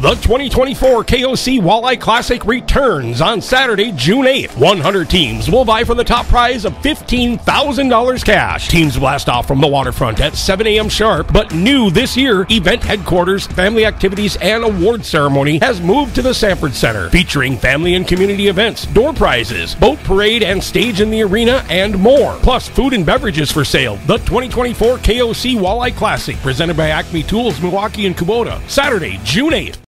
The 2024 KOC Walleye Classic returns on Saturday, June 8th. 100 teams will vie for the top prize of $15,000 cash. Teams blast off from the waterfront at 7 a.m. sharp, but new this year, event headquarters, family activities, and award ceremony has moved to the Sanford Center, featuring family and community events, door prizes, boat parade and stage in the arena, and more. Plus, food and beverages for sale. The 2024 KOC Walleye Classic, presented by Acme Tools, Milwaukee, and Kubota. Saturday, June 8th.